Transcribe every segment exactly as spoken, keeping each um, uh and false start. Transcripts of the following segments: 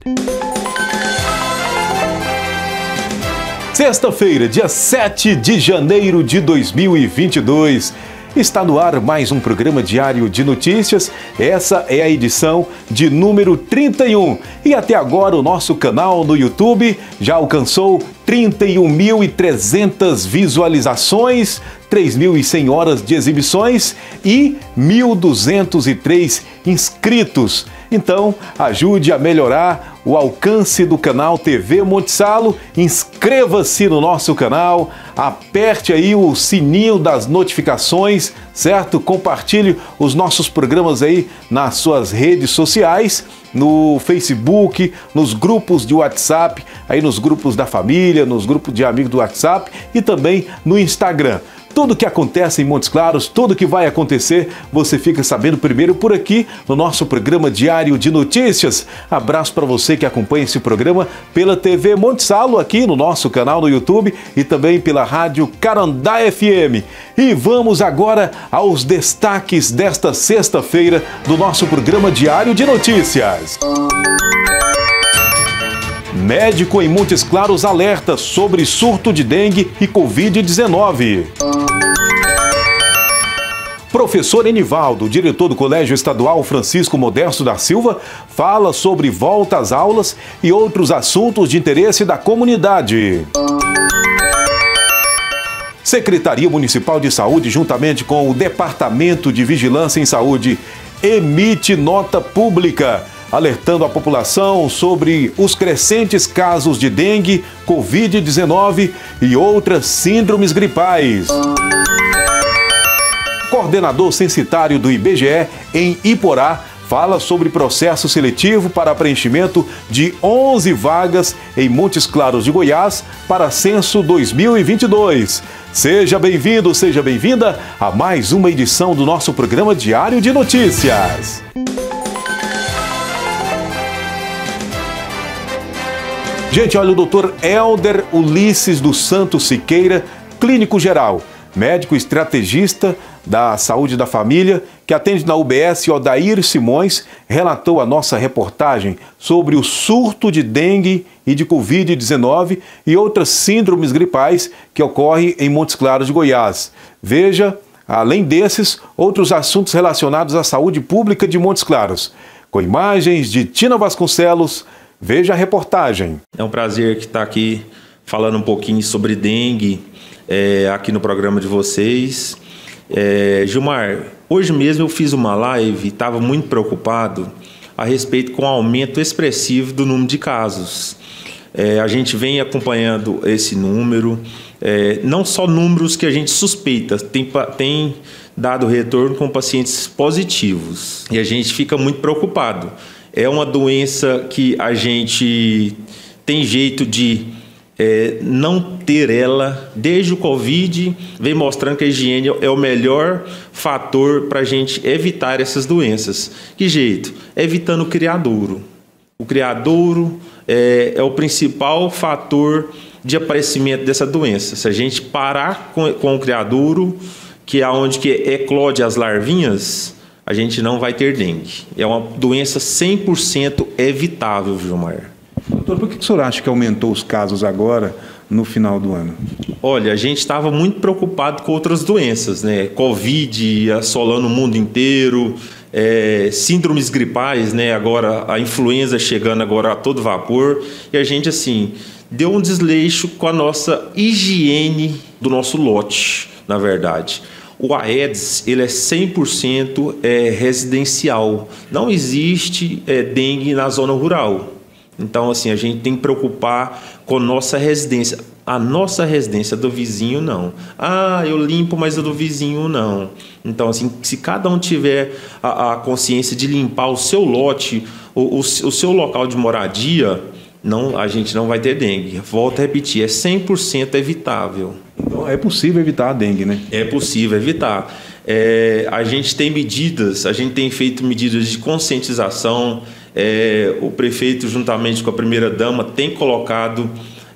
Sexta-feira, dia sete de janeiro de dois mil e vinte e dois. Está no ar mais um programa diário de notícias. Essa é a edição de número trinta e um. E até agora o nosso canal no YouTube já alcançou trinta e um mil e trezentas visualizações, três mil e cem horas de exibições e mil duzentos e três inscritos. Então, ajude a melhorar o alcance do canal T V Monte Salo, inscreva-se no nosso canal, aperte aí o sininho das notificações, certo? Compartilhe os nossos programas aí nas suas redes sociais, no Facebook, nos grupos de WhatsApp, aí nos grupos da família, nos grupos de amigos do WhatsApp e também no Instagram. Tudo que acontece em Montes Claros, tudo que vai acontecer, você fica sabendo primeiro por aqui no nosso programa diário de notícias. Abraço para você que acompanha esse programa pela T V Monte Salo, aqui no nosso canal no YouTube e também pela Rádio Carandá F M. E vamos agora aos destaques desta sexta-feira do nosso programa diário de notícias. Médico em Montes Claros alerta sobre surto de dengue e covid dezenove. Professor Enivaldo, diretor do Colégio Estadual Francisco Modesto da Silva, fala sobre volta às aulas e outros assuntos de interesse da comunidade. Secretaria Municipal de Saúde, juntamente com o Departamento de Vigilância em Saúde, emite nota pública alertando a população sobre os crescentes casos de dengue, covid dezenove e outras síndromes gripais. Coordenador censitário do I B G E em Iporá fala sobre processo seletivo para preenchimento de onze vagas em Montes Claros de Goiás para censo dois mil e vinte e dois. Seja bem-vindo, seja bem-vinda a mais uma edição do nosso programa diário de notícias. Gente, olha, o doutor Helder Ulisses dos Santos Siqueira, clínico geral, médico estrategista da saúde da família, que atende na U B S Odair Simões, relatou a nossa reportagem sobre o surto de dengue e de covid dezenove e outras síndromes gripais que ocorrem em Montes Claros de Goiás. Veja, além desses, outros assuntos relacionados à saúde pública de Montes Claros. Com imagens de Tina Vasconcelos, veja a reportagem. É um prazer estar aqui falando um pouquinho sobre dengue é, aqui no programa de vocês. É, Gilmar, hoje mesmo eu fiz uma live e estava muito preocupado a respeito com o aumento expressivo do número de casos. É, a gente vem acompanhando esse número, é, não só números que a gente suspeita, tem, tem dado retorno com pacientes positivos e a gente fica muito preocupado. É uma doença que a gente tem jeito de é, não ter ela. Desde o Covid, vem mostrando que a higiene é o melhor fator para a gente evitar essas doenças. Que jeito? Evitando o criadouro. O criadouro é, é o principal fator de aparecimento dessa doença. Se a gente parar com, com o criadouro, que é onde que eclode as larvinhas, a gente não vai ter dengue. É uma doença cem por cento evitável, Gilmar. Doutor, por que o senhor acha que aumentou os casos agora, no final do ano? Olha, a gente estava muito preocupado com outras doenças, né? Covid assolando o mundo inteiro, é, síndromes gripais, né? Agora a influenza chegando agora a todo vapor. E a gente, assim, deu um desleixo com a nossa higiene do nosso lote, na verdade. O Aedes, ele é cem por cento é, residencial. Não existe é, dengue na zona rural. Então, assim, a gente tem que preocupar com a nossa residência. A nossa residência do vizinho, não. Ah, eu limpo, mas a do vizinho, não. Então, assim, se cada um tiver a, a consciência de limpar o seu lote, o, o, o seu local de moradia, não, a gente não vai ter dengue. Volto a repetir, é cem por cento evitável. Então, é possível evitar a dengue, né? É possível evitar. É, a gente tem medidas, a gente tem feito medidas de conscientização. É, o prefeito, juntamente com a primeira-dama, tem colocado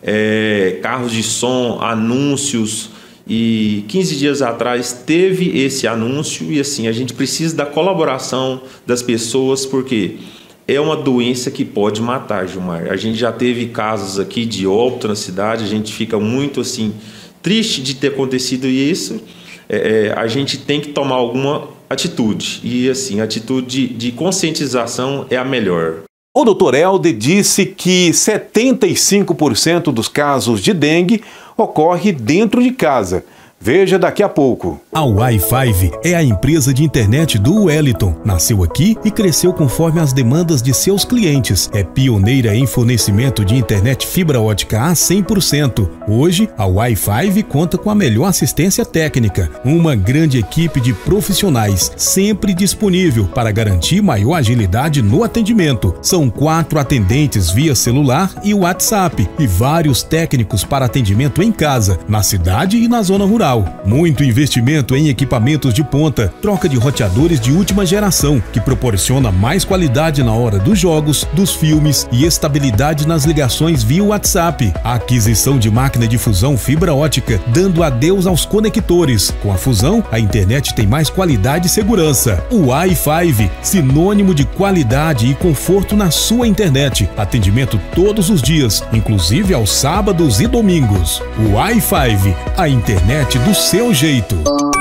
é, carros de som, anúncios, e quinze dias atrás teve esse anúncio. E assim, a gente precisa da colaboração das pessoas, porque é uma doença que pode matar, Gilmar. A gente já teve casos aqui de óbito na cidade, a gente fica muito assim triste de ter acontecido isso. É, a gente tem que tomar alguma atitude, e assim, a atitude de, de conscientização é a melhor. O doutor Helder disse que setenta e cinco por cento dos casos de dengue ocorre dentro de casa. Veja daqui a pouco. A Wi Five é a empresa de internet do Wellington. Nasceu aqui e cresceu conforme as demandas de seus clientes. É pioneira em fornecimento de internet fibra ótica a cem por cento. Hoje, a Wi Five conta com a melhor assistência técnica. Uma grande equipe de profissionais, sempre disponível para garantir maior agilidade no atendimento. São quatro atendentes via celular e WhatsApp e vários técnicos para atendimento em casa, na cidade e na zona rural. Muito investimento em equipamentos de ponta, troca de roteadores de última geração, que proporciona mais qualidade na hora dos jogos, dos filmes e estabilidade nas ligações via WhatsApp. A aquisição de máquina de fusão fibra ótica, dando adeus aos conectores. Com a fusão, a internet tem mais qualidade e segurança. O Wi Five, sinônimo de qualidade e conforto na sua internet. Atendimento todos os dias, inclusive aos sábados e domingos. O Wi Five, a internet do seu jeito.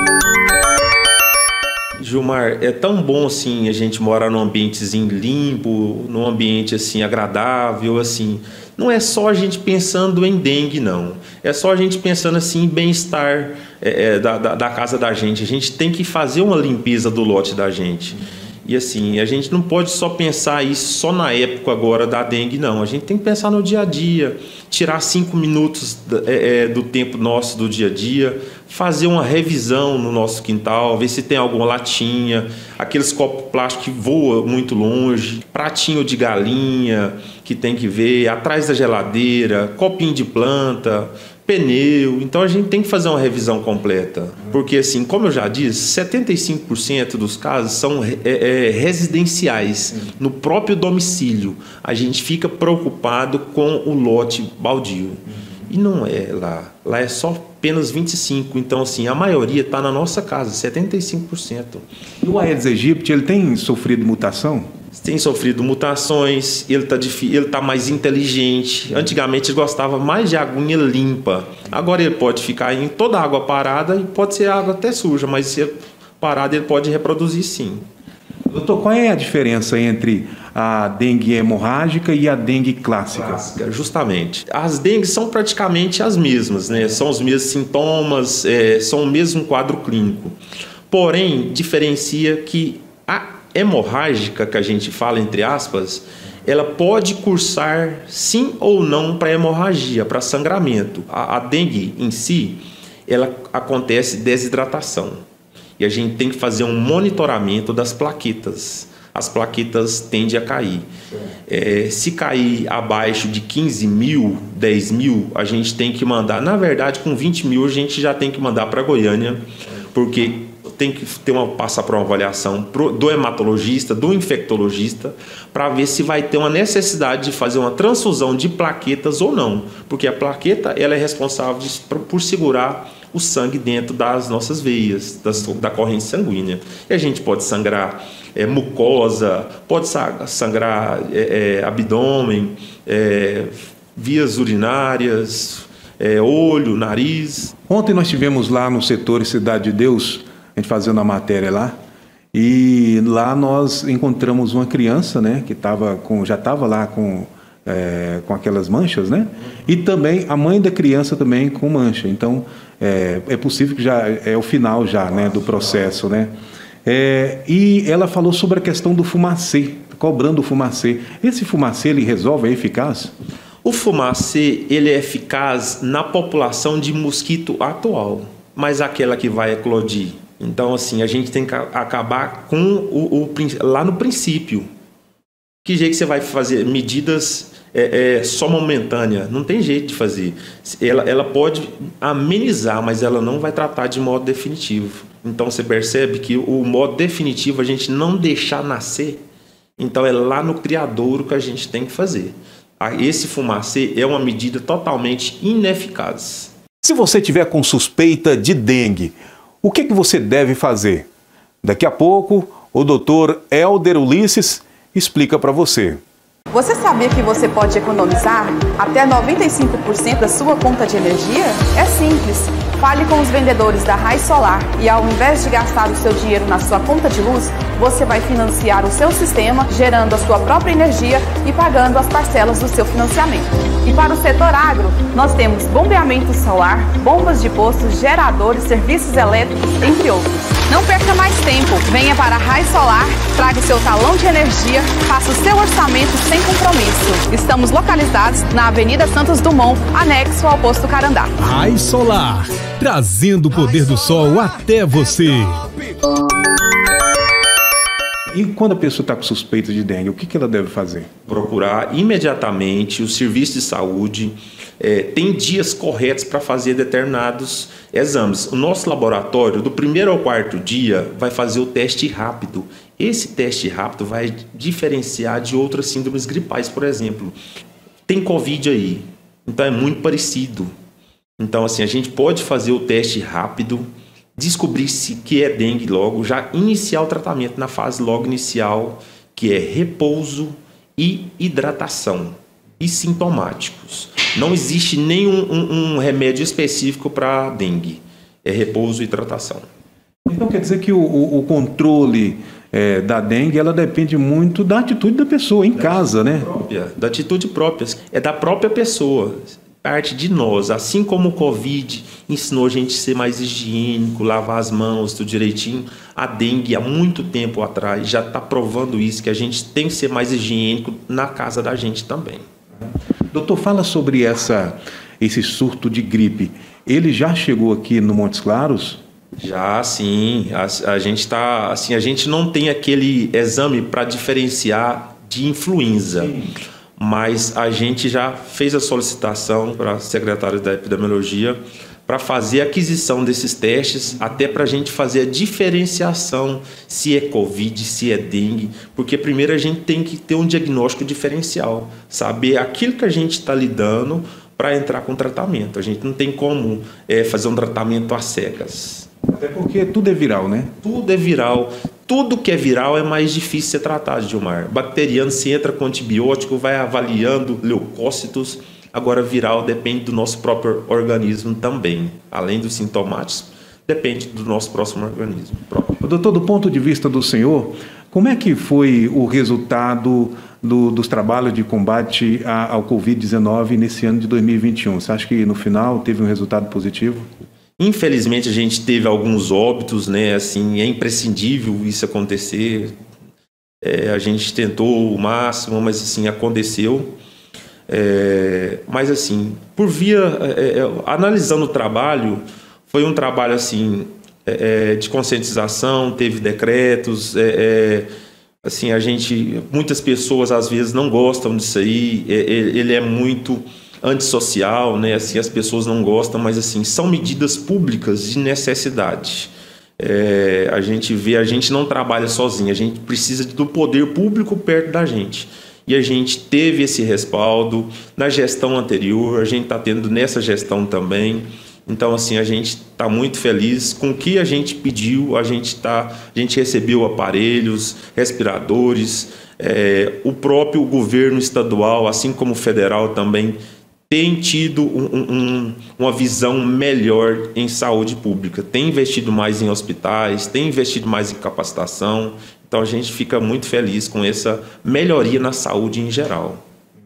Gilmar, é tão bom assim a gente morar num ambientezinho limpo, num ambiente assim agradável, assim. Não é só a gente pensando em dengue, não. É só a gente pensando assim em bem-estar é, é, da, da, da casa da gente. A gente tem que fazer uma limpeza do lote da gente. E assim, a gente não pode só pensar isso só na época agora da dengue, não. A gente tem que pensar no dia a dia, tirar cinco minutos é, é, do tempo nosso do dia a dia, fazer uma revisão no nosso quintal, ver se tem alguma latinha, aqueles copos plásticos que voam muito longe, pratinho de galinha que tem que ver, atrás da geladeira, copinho de planta, pneu. Então a gente tem que fazer uma revisão completa, porque assim, como eu já disse, setenta e cinco por cento dos casos são é, é, residenciais, no próprio domicílio. A gente fica preocupado com o lote baldio, e não é lá, lá é só apenas vinte e cinco por cento, então assim, a maioria está na nossa casa, setenta e cinco por cento. E o Aedes aegypti, ele tem sofrido mutação? Tem sofrido mutações, ele está ele tá mais inteligente. Antigamente ele gostava mais de aguinha limpa. Agora ele pode ficar em toda a água parada e pode ser água até suja, mas se parada ele pode reproduzir sim. Doutor, qual é a diferença entre a dengue hemorrágica e a dengue clássica? Clássica, justamente. As dengues são praticamente as mesmas, né? São os mesmos sintomas, é, são o mesmo quadro clínico. Porém, diferencia que a hemorrágica, que a gente fala entre aspas, ela pode cursar sim ou não para hemorragia, para sangramento. A, a dengue em si, ela acontece desidratação. E a gente tem que fazer um monitoramento das plaquetas. As plaquetas tendem a cair. É, se cair abaixo de quinze mil, dez mil, a gente tem que mandar. Na verdade, com vinte mil, a gente já tem que mandar para Goiânia, porque tem que ter uma, passar por uma avaliação pro, do hematologista, do infectologista, para ver se vai ter uma necessidade de fazer uma transfusão de plaquetas ou não. Porque a plaqueta ela é responsável de, por, por segurar o sangue dentro das nossas veias, das, da corrente sanguínea. E a gente pode sangrar é, mucosa, pode sangrar é, é, abdômen, é, vias urinárias, é, olho, nariz. Ontem nós tivemos lá no setor Cidade de Deus, a gente fazendo a matéria lá, e lá nós encontramos uma criança, né, que tava com, já estava lá com, é, com aquelas manchas, né, e também a mãe da criança também com mancha. Então, é, é possível que já é o final já, né, do processo, né. É, e ela falou sobre a questão do fumacê, cobrando o fumacê. Esse fumacê, ele resolve, é eficaz? O fumacê, ele é eficaz na população de mosquito atual, mas aquela que vai eclodir. Então, assim, a gente tem que acabar com o, o lá no princípio. Que jeito que você vai fazer medidas é, é, só momentâneas? Não tem jeito de fazer. Ela, ela pode amenizar, mas ela não vai tratar de modo definitivo. Então, você percebe que o modo definitivo a gente não deixar nascer. Então, é lá no criadouro que a gente tem que fazer. Esse fumacê é uma medida totalmente ineficaz. Se você tiver com suspeita de dengue, o que, que você deve fazer? Daqui a pouco, o doutor Helder Ulisses explica para você. Você sabia que você pode economizar até noventa e cinco por cento da sua conta de energia? É simples. Fale com os vendedores da Raiz Solar e, ao invés de gastar o seu dinheiro na sua conta de luz, você vai financiar o seu sistema, gerando a sua própria energia e pagando as parcelas do seu financiamento. E para o setor agro, nós temos bombeamento solar, bombas de postos, geradores, serviços elétricos, entre outros. Não perca mais tempo. Venha para a Raiz Solar, traga o seu talão de energia, faça o seu orçamento sem compromisso. Estamos localizados na Avenida Santos Dumont, anexo ao posto Carandá. Raiz Solar, trazendo o poder do sol até você. E quando a pessoa está com suspeita de dengue, o que, que ela deve fazer? Procurar imediatamente o serviço de saúde. É, tem dias corretos para fazer determinados exames. O nosso laboratório, do primeiro ao quarto dia, vai fazer o teste rápido. Esse teste rápido vai diferenciar de outras síndromes gripais, por exemplo. Tem Covid aí, então é muito parecido. Então, assim, a gente pode fazer o teste rápido, descobrir se que é dengue logo, já iniciar o tratamento na fase logo inicial, que é repouso e hidratação, e sintomáticos. Não existe nenhum um, um remédio específico para dengue, é repouso e hidratação. Então quer dizer que o, o, o controle é, da dengue, ela depende muito da atitude da pessoa em da casa, né? Própria, da atitude própria, é da própria pessoa. Parte de nós, assim como o Covid ensinou a gente a ser mais higiênico, lavar as mãos, tudo direitinho, a dengue há muito tempo atrás já está provando isso, que a gente tem que ser mais higiênico na casa da gente também. Doutor, fala sobre essa, esse surto de gripe. Ele já chegou aqui no Montes Claros? Já, sim. A, a gente tá, assim, a gente não tem aquele exame para diferenciar de influenza. Sim. Mas a gente já fez a solicitação para a secretária da epidemiologia para fazer a aquisição desses testes, até para a gente fazer a diferenciação se é Covid, se é dengue, porque primeiro a gente tem que ter um diagnóstico diferencial, saber aquilo que a gente está lidando para entrar com tratamento. A gente não tem como é, fazer um tratamento às cegas. Até porque tudo é viral, né? Tudo é viral. Tudo que é viral é mais difícil de ser tratado, Gilmar. Bacteriano, se entra com antibiótico, vai avaliando leucócitos. Agora, viral depende do nosso próprio organismo também. Além dos sintomáticos, depende do nosso próximo organismo próprio. Doutor, do ponto de vista do senhor, como é que foi o resultado do, dos trabalhos de combate a, ao Covid dezenove nesse ano de dois mil e vinte e um? Você acha que no final teve um resultado positivo? Infelizmente a gente teve alguns óbitos, né? Assim, é imprescindível isso acontecer. É, a gente tentou o máximo, mas assim aconteceu. É, mas assim, por via é, é, analisando o trabalho, foi um trabalho assim é, de conscientização, teve decretos. É, é, assim, a gente, muitas pessoas às vezes não gostam disso aí. É, ele é muito antissocial, né? Assim, as pessoas não gostam, mas assim, são medidas públicas de necessidade. É, a gente vê, a gente não trabalha sozinho, a gente precisa do poder público perto da gente. E a gente teve esse respaldo na gestão anterior, a gente está tendo nessa gestão também. Então, assim, a gente está muito feliz com o que a gente pediu, a gente, tá, a gente recebeu aparelhos, respiradores, é, o próprio governo estadual, assim como o federal também, tem tido um, um, uma visão melhor em saúde pública, tem investido mais em hospitais, tem investido mais em capacitação, então a gente fica muito feliz com essa melhoria na saúde em geral.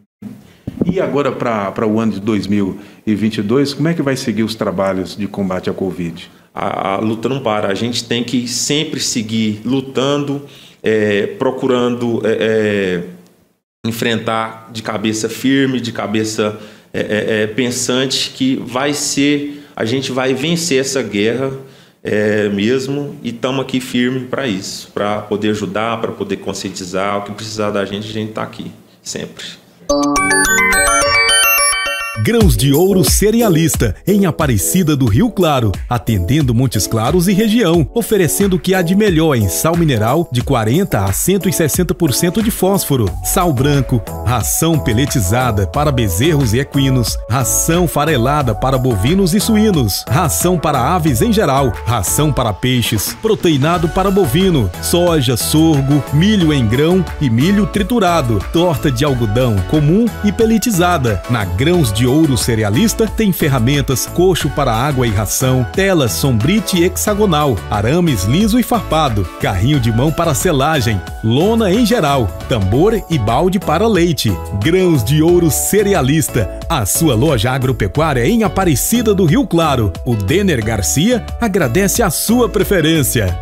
E agora para o ano de dois mil e vinte e dois, como é que vai seguir os trabalhos de combate à Covid? A, a luta não para, a gente tem que sempre seguir lutando, é, procurando é, é, enfrentar de cabeça firme, de cabeça É, é, é, pensante que vai ser, a gente vai vencer essa guerra é, mesmo, e estamos aqui firme para isso, para poder ajudar, para poder conscientizar, o que precisar da gente, a gente está aqui, sempre. Grãos de Ouro Cerealista, em Aparecida do Rio Claro, atendendo Montes Claros e região, oferecendo o que há de melhor em sal mineral de quarenta a cento e sessenta por cento de fósforo, sal branco, ração peletizada para bezerros e equinos, ração farelada para bovinos e suínos, ração para aves em geral, ração para peixes, proteinado para bovino, soja, sorgo, milho em grão e milho triturado, torta de algodão comum e peletizada. Na Grãos de Ouro Cerealista tem ferramentas, coxo para água e ração, telas sombrite hexagonal, arames liso e farpado, carrinho de mão para selagem, lona em geral, tambor e balde para leite. Grãos de Ouro Cerealista, a sua loja agropecuária em Aparecida do Rio Claro. O Denner Garcia agradece a sua preferência.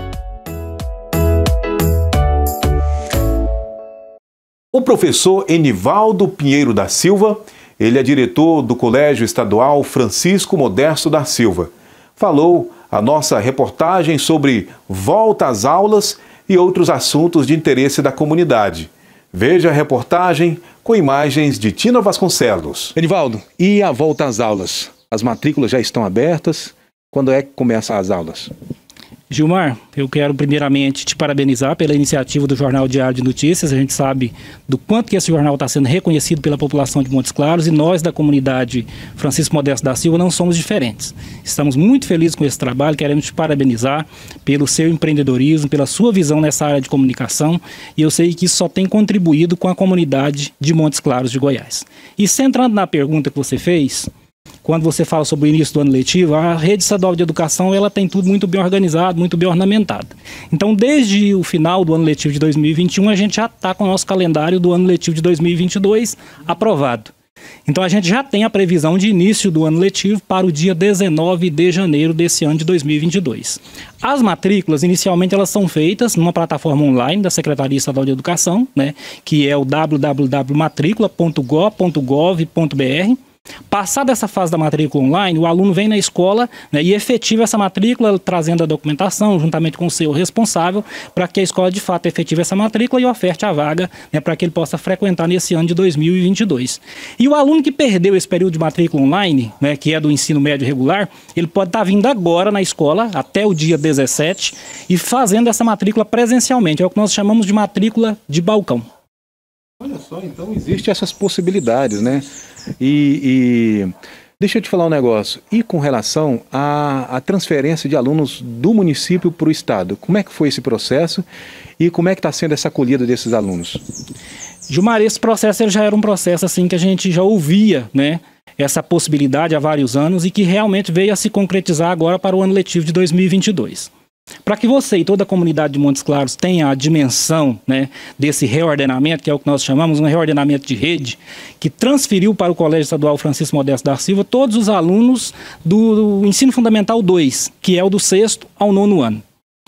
O professor Enivaldo Pinheiro da Silva, ele é diretor do Colégio Estadual Francisco Modesto da Silva. Falou a nossa reportagem sobre volta às aulas e outros assuntos de interesse da comunidade. Veja a reportagem com imagens de Tina Vasconcelos. Enivaldo, e a volta às aulas? As matrículas já estão abertas? Quando é que começam as aulas? Gilmar, eu quero primeiramente te parabenizar pela iniciativa do Jornal Diário de Notícias. A gente sabe do quanto que esse jornal está sendo reconhecido pela população de Montes Claros e nós da comunidade Francisco Modesto da Silva não somos diferentes. Estamos muito felizes com esse trabalho, queremos te parabenizar pelo seu empreendedorismo, pela sua visão nessa área de comunicação e eu sei que isso só tem contribuído com a comunidade de Montes Claros de Goiás. E centrando na pergunta que você fez, quando você fala sobre o início do ano letivo, a rede estadual de educação ela tem tudo muito bem organizado, muito bem ornamentado. Então, desde o final do ano letivo de dois mil e vinte e um, a gente já está com o nosso calendário do ano letivo de dois mil e vinte e dois aprovado. Então, a gente já tem a previsão de início do ano letivo para o dia dezenove de janeiro desse ano de dois mil e vinte e dois. As matrículas, inicialmente, elas são feitas numa plataforma online da Secretaria Estadual de Educação, né, que é o w w w ponto matricula ponto go ponto gov ponto b r. Passada essa fase da matrícula online, o aluno vem na escola, né, e efetiva essa matrícula, trazendo a documentação juntamente com o seu responsável, para que a escola de fato efetive essa matrícula e oferte a vaga, né, para que ele possa frequentar nesse ano de dois mil e vinte e dois. E o aluno que perdeu esse período de matrícula online, né, que é do ensino médio regular, ele pode estar vindo agora na escola, até o dia dezessete, e fazendo essa matrícula presencialmente. É o que nós chamamos de matrícula de balcão. Olha só, então existem essas possibilidades, né? E, e deixa eu te falar um negócio. E com relação à, à transferência de alunos do município para o estado, como é que foi esse processo e como é que está sendo essa acolhida desses alunos? Gilmar, esse processo ele já era um processo assim que a gente já ouvia, né? Essa possibilidade há vários anos e que realmente veio a se concretizar agora para o ano letivo de dois mil e vinte e dois. Para que você e toda a comunidade de Montes Claros tenha a dimensão, né, desse reordenamento, que é o que nós chamamos um reordenamento de rede, que transferiu para o Colégio Estadual Francisco Modesto da Silva todos os alunos do, do Ensino Fundamental dois, que é o do sexto ao nono ano.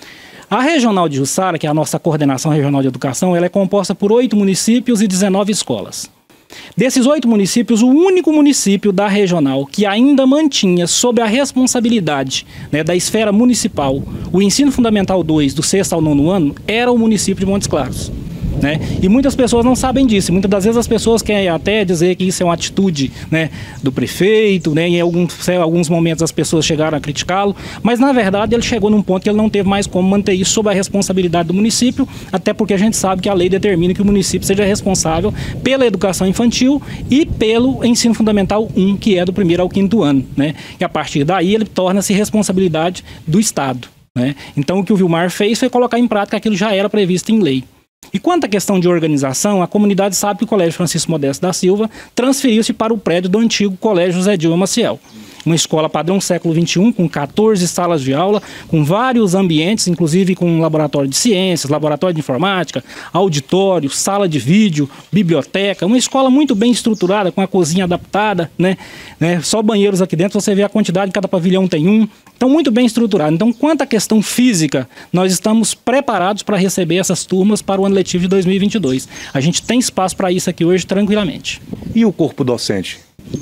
A Regional de Jussara, que é a nossa coordenação regional de educação, ela é composta por oito municípios e dezenove escolas. Desses oito municípios, o único município da regional que ainda mantinha sob a responsabilidade, né, da esfera municipal o ensino fundamental dois, do sexto ao nono ano, era o município de Montes Claros. Né? E muitas pessoas não sabem disso. Muitas das vezes as pessoas querem até dizer que isso é uma atitude, né, do prefeito, né? Em alguns, em alguns momentos as pessoas chegaram a criticá-lo, mas na verdade ele chegou num ponto que ele não teve mais como manter isso sob a responsabilidade do município, até porque a gente sabe que a lei determina que o município seja responsável pela educação infantil e pelo ensino fundamental um, que é do primeiro ao quinto ano, né? E a partir daí ele torna-se responsabilidade do Estado, né? Então o que o Vilmar fez foi colocar em prática aquilo que já era previsto em lei. E quanto à questão de organização, a comunidade sabe que o Colégio Francisco Modesto da Silva transferiu-se para o prédio do antigo Colégio José Dilma Maciel. Uma escola padrão século vinte e um, com quatorze salas de aula, com vários ambientes, inclusive com laboratório de ciências, laboratório de informática, auditório, sala de vídeo, biblioteca. Uma escola muito bem estruturada, com a cozinha adaptada, né? né? Só banheiros aqui dentro, você vê a quantidade, cada pavilhão tem um. Então, muito bem estruturado. Então, quanto à questão física, nós estamos preparados para receber essas turmas para o ano letivo de dois mil e vinte e dois. A gente tem espaço para isso aqui hoje, tranquilamente. E o corpo docente?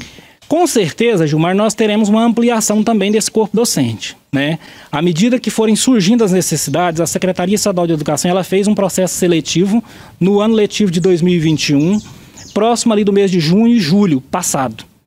Com certeza, Gilmar, nós teremos uma ampliação também desse corpo docente, né? À medida que forem surgindo as necessidades, a Secretaria Estadual de Educação ela fez um processo seletivo no ano letivo de dois mil e vinte e um, próximo ali do mês de junho e julho passado.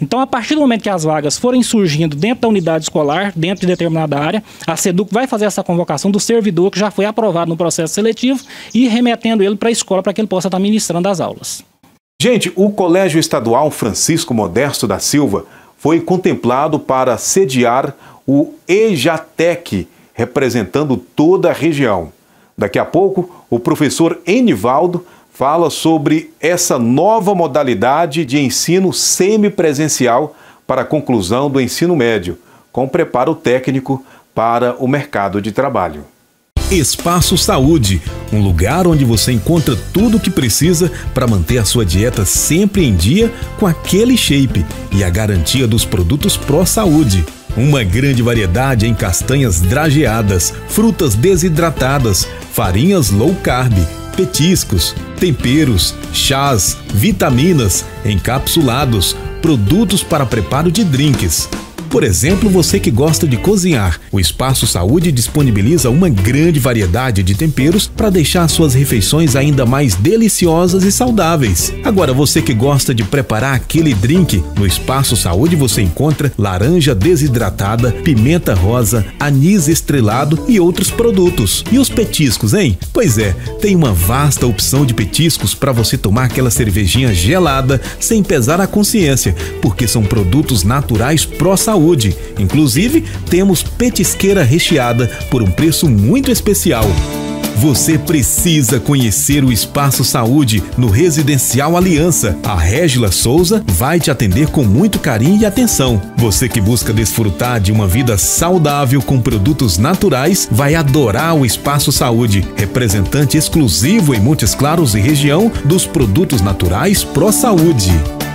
Então, a partir do momento que as vagas forem surgindo dentro da unidade escolar, dentro de determinada área, a SEDUC vai fazer essa convocação do servidor que já foi aprovado no processo seletivo e remetendo ele para a escola para que ele possa estar ministrando as aulas. Gente, o Colégio Estadual Francisco Modesto da Silva foi contemplado para sediar o EJATEC, representando toda a região. Daqui a pouco, o professor Enivaldo fala sobre essa nova modalidade de ensino semipresencial para a conclusão do ensino médio, com preparo técnico para o mercado de trabalho. Espaço Saúde, um lugar onde você encontra tudo o que precisa para manter a sua dieta sempre em dia com aquele shape e a garantia dos produtos pró-saúde. Uma grande variedade em castanhas drageadas, frutas desidratadas, farinhas low carb, petiscos, temperos, chás, vitaminas, encapsulados, produtos para preparo de drinks. Por exemplo, você que gosta de cozinhar, o Espaço Saúde disponibiliza uma grande variedade de temperos para deixar suas refeições ainda mais deliciosas e saudáveis. Agora, você que gosta de preparar aquele drink, no Espaço Saúde você encontra laranja desidratada, pimenta rosa, anis estrelado e outros produtos. E os petiscos, hein? Pois é, tem uma vasta opção de petiscos para você tomar aquela cervejinha gelada sem pesar a consciência, porque são produtos naturais pró-saúde. Inclusive, temos petisqueira recheada por um preço muito especial. Você precisa conhecer o Espaço Saúde no Residencial Aliança. A Régila Souza vai te atender com muito carinho e atenção. Você que busca desfrutar de uma vida saudável com produtos naturais vai adorar o Espaço Saúde, representante exclusivo em Montes Claros e região dos produtos naturais pró-saúde.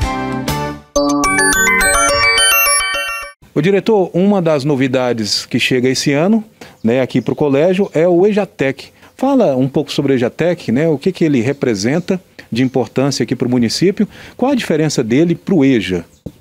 O diretor, uma das novidades que chega esse ano, né, aqui para o colégio é o EJATEC. Fala um pouco sobre o EJATEC, né, o que, que ele representa de importância aqui para o município, qual a diferença dele para o EJA?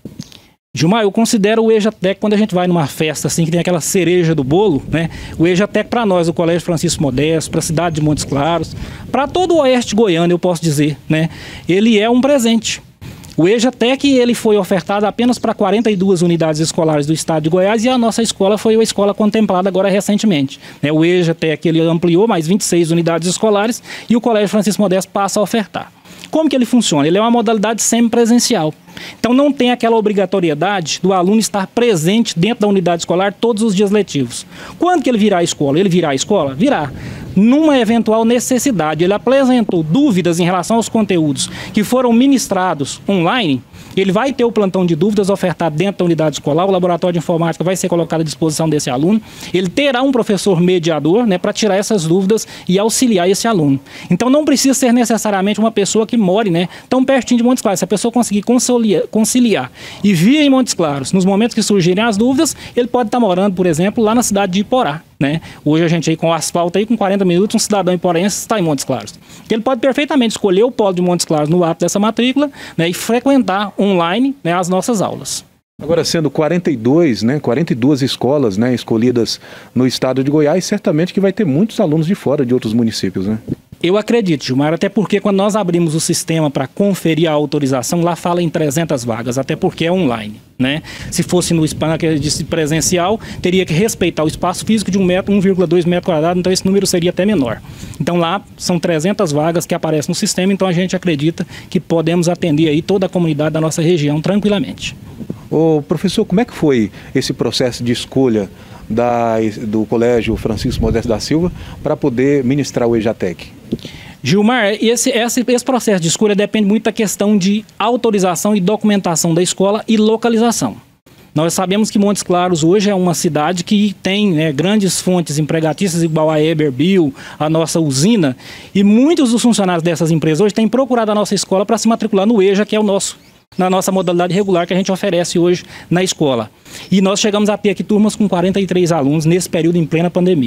Gilmar, eu considero o EJATEC, quando a gente vai numa festa assim, que tem aquela cereja do bolo, né? O EJATEC para nós, o Colégio Francisco Modesto, para a cidade de Montes Claros, para todo o oeste goiano, eu posso dizer, né? Ele é um presente. O EJATEC ele foi ofertado apenas para quarenta e duas unidades escolares do estado de Goiás e a nossa escola foi a escola contemplada agora recentemente. O EJATEC ele ampliou mais vinte e seis unidades escolares e o Colégio Francisco Modesto passa a ofertar. Como que ele funciona? Ele é uma modalidade semipresencial. Então não tem aquela obrigatoriedade do aluno estar presente dentro da unidade escolar todos os dias letivos. Quando que ele virá à escola? Ele virá à escola? Virá. Numa eventual necessidade, ele apresentou dúvidas em relação aos conteúdos que foram ministrados online, ele vai ter o plantão de dúvidas ofertado dentro da unidade escolar, o laboratório de informática vai ser colocado à disposição desse aluno, ele terá um professor mediador, né, para tirar essas dúvidas e auxiliar esse aluno. Então não precisa ser necessariamente uma pessoa que more, né, tão pertinho de Montes Claros. Se a pessoa conseguir conciliar, conciliar e vir em Montes Claros, nos momentos que surgirem as dúvidas, ele pode estar morando, por exemplo, lá na cidade de Iporá. Né? Hoje a gente aí com o asfalto aí, com quarenta minutos, um cidadão iporense está em Montes Claros. Ele pode perfeitamente escolher o polo de Montes Claros no ato dessa matrícula, né, e frequentar online, né, as nossas aulas. Agora, sendo quarenta e dois, né, quarenta e duas escolas, né, escolhidas no estado de Goiás, certamente que vai ter muitos alunos de fora de outros municípios, né? Eu acredito, Gilmar, até porque quando nós abrimos o sistema para conferir a autorização, lá fala em trezentas vagas, até porque é online, né? Se fosse no espaço presencial, teria que respeitar o espaço físico de um metro, um vírgula dois metros quadrados, então esse número seria até menor. Então lá são trezentas vagas que aparecem no sistema, então a gente acredita que podemos atender aí toda a comunidade da nossa região tranquilamente. Ô, professor, como é que foi esse processo de escolha da, do Colégio Francisco Modesto da Silva para poder ministrar o EJATEC? Gilmar, esse, esse, esse processo de escolha depende muito da questão de autorização e documentação da escola e localização. Nós sabemos que Montes Claros hoje é uma cidade que tem, né, grandes fontes empregatícias, igual a Eberbio, a nossa usina, e muitos dos funcionários dessas empresas hoje têm procurado a nossa escola para se matricular no EJA, que é o nosso, na nossa modalidade regular que a gente oferece hoje na escola. E nós chegamos a ter aqui turmas com quarenta e três alunos nesse período em plena pandemia.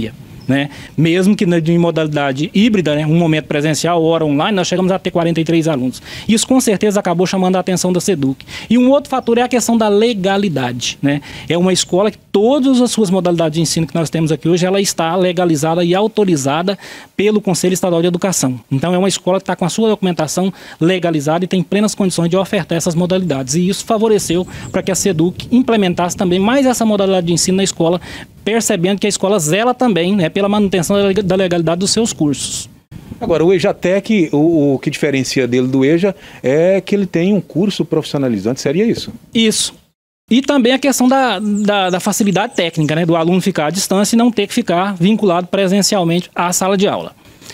né? Mesmo que em modalidade híbrida, né? Um momento presencial, hora online, nós chegamos a ter quarenta e três alunos. Isso com certeza acabou chamando a atenção da SEDUC. E um outro fator é a questão da legalidade, né? É uma escola que todas as suas modalidades de ensino que nós temos aqui hoje, ela está legalizada e autorizada pelo Conselho Estadual de Educação. Então é uma escola que está com a sua documentação legalizada e tem plenas condições de ofertar essas modalidades. E isso favoreceu para que a SEDUC implementasse também mais essa modalidade de ensino na escola, percebendo que a escola zela também, né, pela manutenção da legalidade dos seus cursos. Agora, o EJATEC, o, o que diferencia dele do EJA é que ele tem um curso profissionalizante, seria isso? Isso. E também a questão da, da, da facilidade técnica, né, do aluno ficar à distância e não ter que ficar vinculado presencialmente à sala de aula.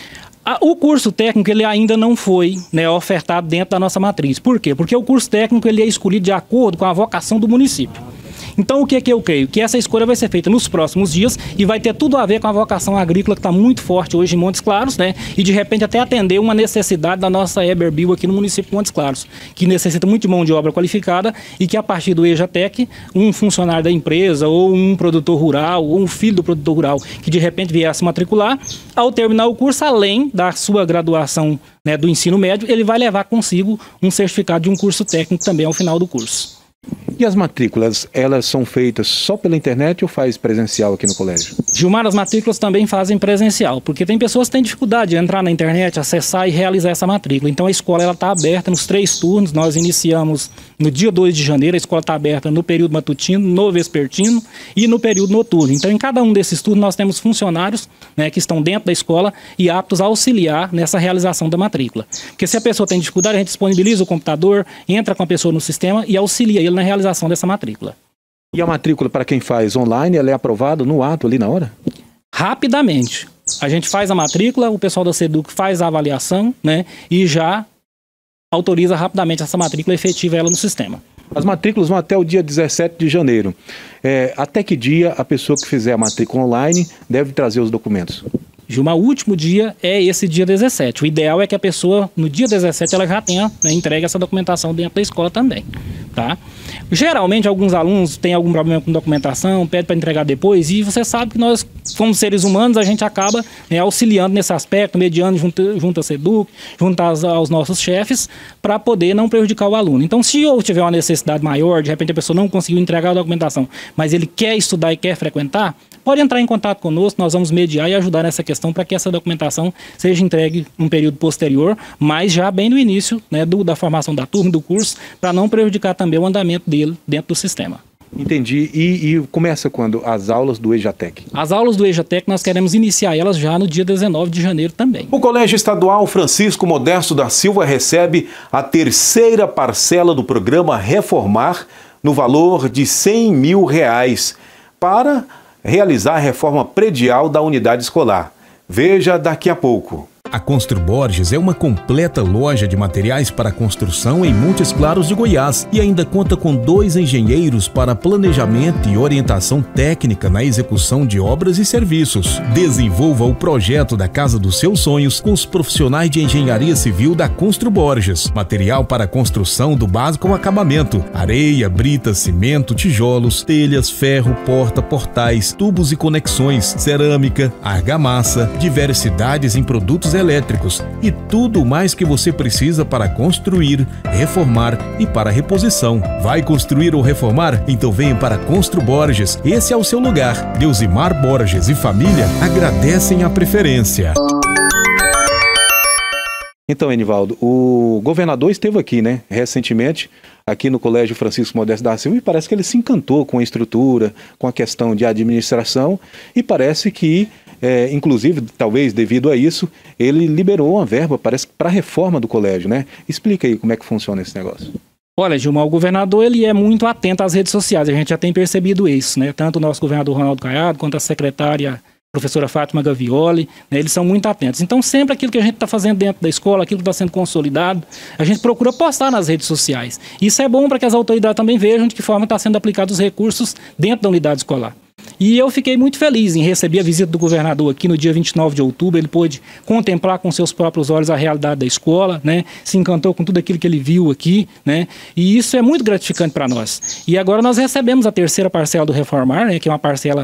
A, o curso técnico ele ainda não foi, né, ofertado dentro da nossa matriz. Por quê? Porque o curso técnico ele é escolhido de acordo com a vocação do município. Então, o que é que eu creio? Que essa escolha vai ser feita nos próximos dias e vai ter tudo a ver com a vocação agrícola que está muito forte hoje em Montes Claros, né? E, de repente, até atender uma necessidade da nossa Eberbio aqui no município de Montes Claros, que necessita muito de mão de obra qualificada e que, a partir do EJATEC, um funcionário da empresa ou um produtor rural ou um filho do produtor rural que, de repente, viesse matricular, ao terminar o curso, além da sua graduação, né, do ensino médio, ele vai levar consigo um certificado de um curso técnico também ao final do curso. E as matrículas, elas são feitas só pela internet ou faz presencial aqui no colégio? Gilmar, as matrículas também fazem presencial, porque tem pessoas que têm dificuldade de entrar na internet, acessar e realizar essa matrícula. Então a escola está aberta nos três turnos, nós iniciamos no dia dois de janeiro, a escola está aberta no período matutino, no vespertino e no período noturno. Então em cada um desses turnos nós temos funcionários, né, que estão dentro da escola e aptos a auxiliar nessa realização da matrícula. Porque se a pessoa tem dificuldade, a gente disponibiliza o computador, entra com a pessoa no sistema e auxilia ele na realização dessa matrícula. E a matrícula para quem faz online, ela é aprovada no ato ali na hora? Rapidamente. A gente faz a matrícula, o pessoal da SEDUC faz a avaliação, né, e já autoriza rapidamente essa matrícula e efetiva ela no sistema. As matrículas vão até o dia dezessete de janeiro. É, até que dia a pessoa que fizer a matrícula online deve trazer os documentos? Gilmar, o último dia é esse dia dezessete. O ideal é que a pessoa, no dia dezessete, ela já tenha, né, entregue essa documentação dentro da escola também, tá? Geralmente, alguns alunos têm algum problema com documentação, pedem para entregar depois, e você sabe que nós, como seres humanos, a gente acaba, né, auxiliando nesse aspecto, mediando junto, junto à SEDUC, junto aos, aos nossos chefes, para poder não prejudicar o aluno. Então, se eu tiver uma necessidade maior, de repente a pessoa não conseguiu entregar a documentação, mas ele quer estudar e quer frequentar, pode entrar em contato conosco, nós vamos mediar e ajudar nessa questão para que essa documentação seja entregue num período posterior, mas já bem no início, né, do, da formação da turma, do curso, para não prejudicar também o andamento dele dentro do sistema. Entendi. E, e começa quando? As aulas do EJATEC? As aulas do EJATEC nós queremos iniciar elas já no dia dezenove de janeiro também. O Colégio Estadual Francisco Modesto da Silva recebe a terceira parcela do programa Reformar no valor de cem mil reais para realizar a reforma predial da unidade escolar. Veja daqui a pouco. A Constru Borges é uma completa loja de materiais para construção em Montes Claros de Goiás e ainda conta com dois engenheiros para planejamento e orientação técnica na execução de obras e serviços. Desenvolva o projeto da casa dos seus sonhos com os profissionais de engenharia civil da Constru Borges. Material para construção do básico ao acabamento: areia, brita, cimento, tijolos, telhas, ferro, porta, portais, tubos e conexões, cerâmica, argamassa, diversidades em produtos elétricos elétricos e tudo mais que você precisa para construir, reformar e para reposição. Vai construir ou reformar? Então venha para Constru Borges. Esse é o seu lugar. Deusimar Borges e família agradecem a preferência. Então, Enivaldo, o governador esteve aqui, né, recentemente, aqui no Colégio Francisco Modesto da Silva, e parece que ele se encantou com a estrutura, com a questão de administração, e parece que, é, inclusive, talvez devido a isso, ele liberou uma verba, parece, para a reforma do colégio, né? Explica aí como é que funciona esse negócio. Olha, Gilmar, o governador ele é muito atento às redes sociais, a gente já tem percebido isso, né? Tanto o nosso governador Ronaldo Caiado, quanto a secretária professora Fátima Gavioli, né, eles são muito atentos. Então, sempre aquilo que a gente está fazendo dentro da escola, aquilo que está sendo consolidado, a gente procura postar nas redes sociais. Isso é bom para que as autoridades também vejam de que forma está sendo aplicados os recursos dentro da unidade escolar. E eu fiquei muito feliz em receber a visita do governador aqui no dia vinte e nove de outubro. Ele pôde contemplar com seus próprios olhos a realidade da escola, né? Se encantou com tudo aquilo que ele viu aqui, né? E isso é muito gratificante para nós. E agora nós recebemos a terceira parcela do Reformar, né? Que é uma parcela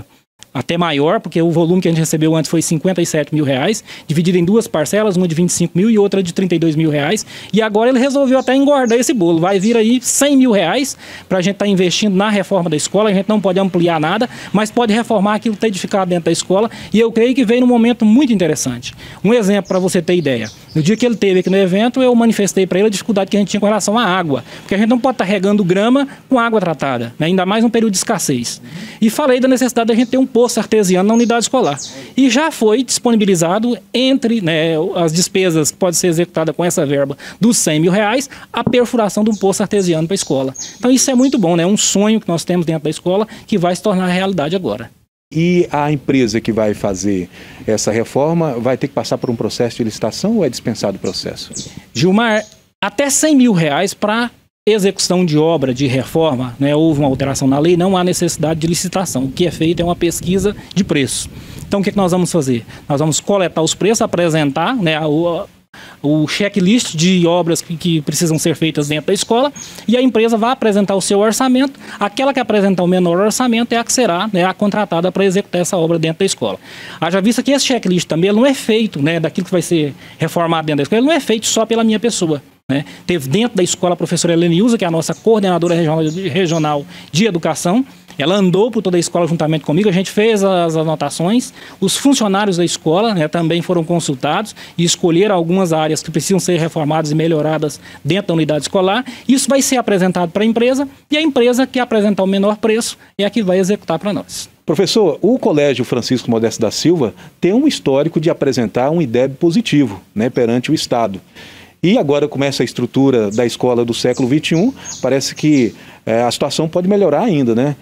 até maior, porque o volume que a gente recebeu antes foi cinquenta e sete mil reais, dividido em duas parcelas, uma de vinte e cinco mil e outra de trinta e dois mil reais. E agora ele resolveu até engordar esse bolo. Vai vir aí cem mil reais para a gente estar tá investindo na reforma da escola. A gente não pode ampliar nada, mas pode reformar aquilo que está edificado dentro da escola. E eu creio que veio num momento muito interessante. Um exemplo para você ter ideia. No dia que ele esteve aqui no evento, eu manifestei para ele a dificuldade que a gente tinha com relação à água. Porque a gente não pode estar tá regando grama com água tratada, né? Ainda mais num período de escassez. E falei da necessidade da gente ter um poço artesiano na unidade escolar. E já foi disponibilizado entre, né, as despesas que podem ser executadas com essa verba dos cem mil reais, a perfuração de um poço artesiano para a escola. Então isso é muito bom, né? Um sonho que nós temos dentro da escola que vai se tornar realidade agora. E a empresa que vai fazer essa reforma vai ter que passar por um processo de licitação ou é dispensado o processo? Gilmar, até cem mil reais para execução de obra de reforma, né, houve uma alteração na lei, não há necessidade de licitação. O que é feito é uma pesquisa de preço. Então o que, é que nós vamos fazer? Nós vamos coletar os preços, apresentar, né, o, o checklist de obras que, que precisam ser feitas dentro da escola, e a empresa vai apresentar o seu orçamento. Aquela que apresentar o menor orçamento é a que será, né, a contratada para executar essa obra dentro da escola. Haja vista que esse checklist também ele não é feito, né, daquilo que vai ser reformado dentro da escola, ele não é feito só pela minha pessoa. Né? Teve dentro da escola a professora Helenilza, que é a nossa coordenadora regional de, regional de educação. Ela andou por toda a escola juntamente comigo, a gente fez as anotações. Os funcionários da escola, né, também foram consultados e escolheram algumas áreas que precisam ser reformadas e melhoradas dentro da unidade escolar. Isso vai ser apresentado para a empresa, e a empresa que apresentar o menor preço é a que vai executar para nós. Professor, o Colégio Francisco Modesto da Silva tem um histórico de apresentar um I D E B positivo, né, perante o Estado. E agora começa a estrutura da escola do século vinte e um, parece que é, a situação pode melhorar ainda, né?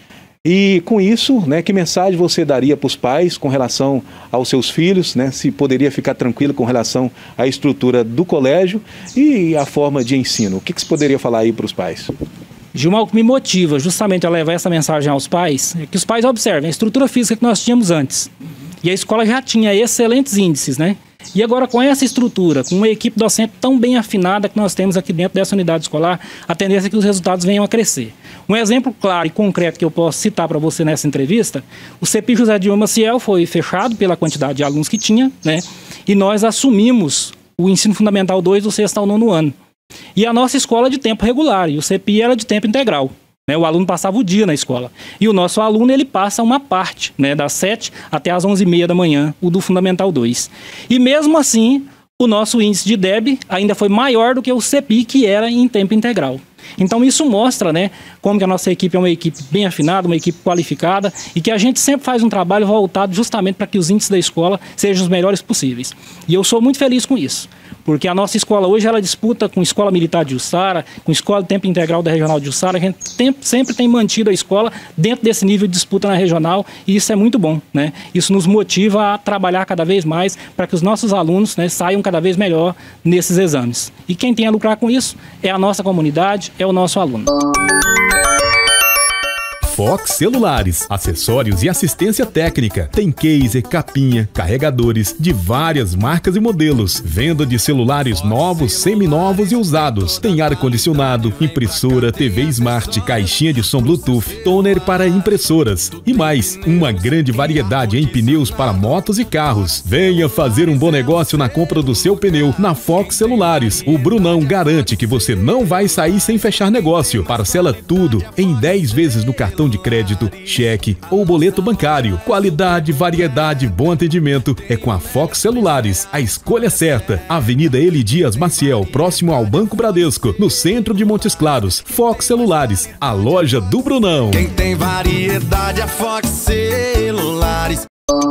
E com isso, né, que mensagem você daria para os pais com relação aos seus filhos, né? Se poderia ficar tranquilo com relação à estrutura do colégio e a forma de ensino? O que, que você poderia falar aí para os pais? Gilmar, o que me motiva justamente a levar essa mensagem aos pais é que os pais observem a estrutura física que nós tínhamos antes. E a escola já tinha excelentes índices, né? E agora com essa estrutura, com uma equipe docente tão bem afinada que nós temos aqui dentro dessa unidade escolar, a tendência é que os resultados venham a crescer. Um exemplo claro e concreto que eu posso citar para você nessa entrevista, o C P I José Dilma Maciel foi fechado pela quantidade de alunos que tinha, né? E nós assumimos o ensino fundamental dois do sexto ao nono ano. E a nossa escola é de tempo regular, e o C P I era de tempo integral. Né, o aluno passava o dia na escola. E o nosso aluno, ele passa uma parte, né, das sete até as onze e meia da manhã, o do Fundamental dois. E mesmo assim, o nosso índice de D E B ainda foi maior do que o C P I, que era em tempo integral. Então isso mostra, né, como que a nossa equipe é uma equipe bem afinada, uma equipe qualificada, e que a gente sempre faz um trabalho voltado justamente para que os índices da escola sejam os melhores possíveis. E eu sou muito feliz com isso. Porque a nossa escola hoje, ela disputa com a Escola Militar de Jussara, com a Escola de Tempo Integral da Regional de Jussara. A gente tem, sempre tem mantido a escola dentro desse nível de disputa na regional, e isso é muito bom, né? Isso nos motiva a trabalhar cada vez mais para que os nossos alunos, né, saiam cada vez melhor nesses exames. E quem tem a lucrar com isso é a nossa comunidade, é o nosso aluno. Fox Celulares, acessórios e assistência técnica. Tem case, capinha, carregadores de várias marcas e modelos. Venda de celulares novos, seminovos e usados. Tem ar-condicionado, impressora, T V Smart, caixinha de som Bluetooth, toner para impressoras e mais. Uma grande variedade em pneus para motos e carros. Venha fazer um bom negócio na compra do seu pneu na Fox Celulares. O Brunão garante que você não vai sair sem fechar negócio. Parcela tudo em dez vezes no cartão de crédito, cheque ou boleto bancário. Qualidade, variedade, bom atendimento é com a Fox Celulares. A escolha certa. Avenida Eli Dias Maciel, próximo ao Banco Bradesco, no centro de Montes Claros. Fox Celulares, a loja do Brunão. Quem tem variedade é Fox Celulares.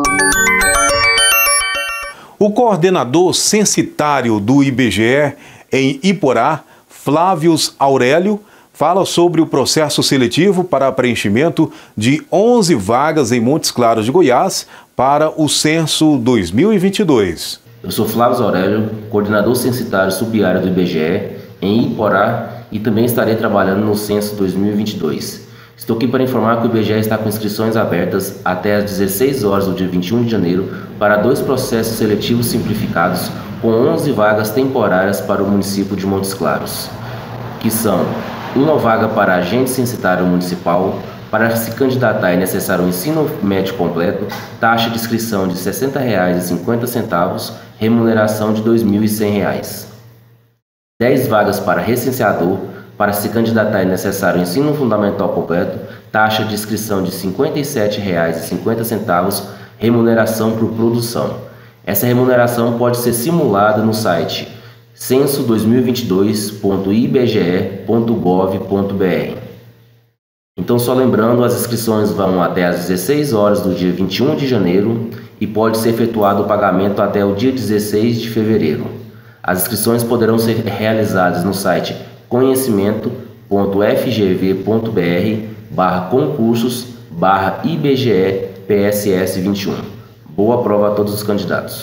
O coordenador censitário do I B G E em Iporá, Flávios Aurélio, fala sobre o processo seletivo para preenchimento de onze vagas em Montes Claros de Goiás para o censo dois mil e vinte e dois. Eu sou Flávios Aurélio, coordenador censitário subiário do I B G E em Iporá, e também estarei trabalhando no censo dois mil e vinte e dois. Estou aqui para informar que o I B G E está com inscrições abertas até às dezesseis horas do dia vinte e um de janeiro para dois processos seletivos simplificados com onze vagas temporárias para o município de Montes Claros, que são Uma vaga para agente censitário municipal. Para se candidatar é necessário o ensino médio completo, taxa de inscrição de sessenta reais e cinquenta centavos, remuneração de dois mil e cem reais. dez vagas para recenseador. Para se candidatar é necessário o ensino fundamental completo, taxa de inscrição de cinquenta e sete reais e cinquenta centavos, remuneração por produção. Essa remuneração pode ser simulada no site censo dois mil e vinte e dois ponto i b g e ponto gov ponto b r. Então, só lembrando, as inscrições vão até às dezesseis horas do dia vinte e um de janeiro e pode ser efetuado o pagamento até o dia dezesseis de fevereiro. As inscrições poderão ser realizadas no site conhecimento ponto f g v ponto b r barra concursos barra i b g e p s s vinte e um. Boa prova a todos os candidatos.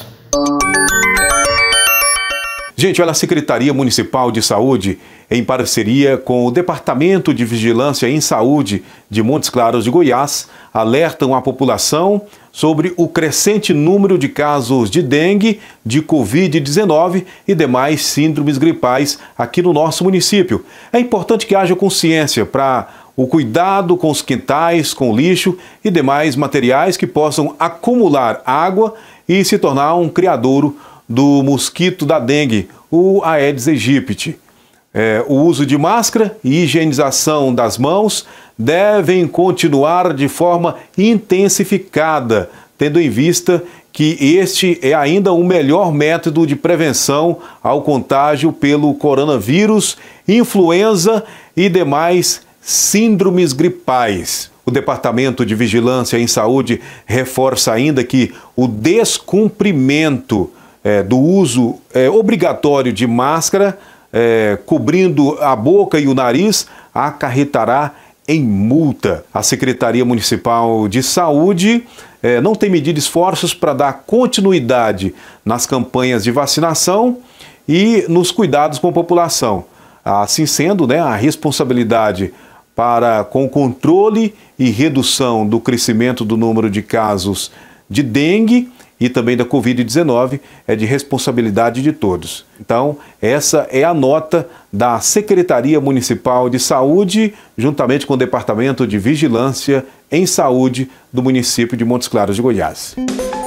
Gente, olha, a Secretaria Municipal de Saúde, em parceria com o Departamento de Vigilância em Saúde de Montes Claros de Goiás, alertam a população sobre o crescente número de casos de dengue, de covid dezenove e demais síndromes gripais aqui no nosso município. É importante que haja consciência para o cuidado com os quintais, com lixo e demais materiais que possam acumular água e se tornar um criadouro do mosquito da dengue, o Aedes aegypti. É, o uso de máscara e higienização das mãos devem continuar de forma intensificada, tendo em vista que este é ainda o melhor método de prevenção ao contágio pelo coronavírus, influenza e demais síndromes gripais. O Departamento de Vigilância em Saúde reforça ainda que o descumprimento É, do uso é, obrigatório de máscara, é, cobrindo a boca e o nariz, acarretará em multa. A Secretaria Municipal de Saúde é, não tem medido esforços para dar continuidade nas campanhas de vacinação e nos cuidados com a população. Assim sendo, né, a responsabilidade para com o controle e redução do crescimento do número de casos de dengue e também da covid dezenove é de responsabilidade de todos. Então, essa é a nota da Secretaria Municipal de Saúde, juntamente com o Departamento de Vigilância em Saúde do município de Montes Claros de Goiás.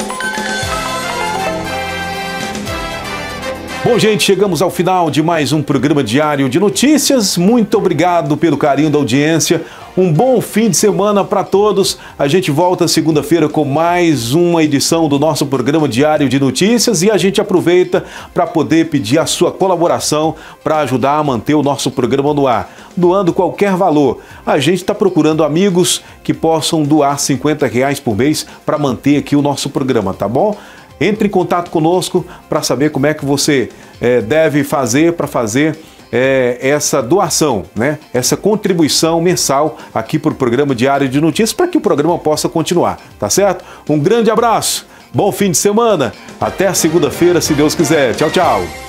Bom, gente, chegamos ao final de mais um programa diário de notícias. Muito obrigado pelo carinho da audiência. Um bom fim de semana para todos. A gente volta segunda-feira com mais uma edição do nosso programa diário de notícias e a gente aproveita para poder pedir a sua colaboração para ajudar a manter o nosso programa no ar, doando qualquer valor. A gente está procurando amigos que possam doar cinquenta reais por mês para manter aqui o nosso programa, tá bom? Entre em contato conosco para saber como é que você é, deve fazer para fazer é, essa doação, né? Essa contribuição mensal aqui para o programa Diário de Notícias, para que o programa possa continuar, tá certo? Um grande abraço, bom fim de semana, até segunda-feira, se Deus quiser. Tchau, tchau!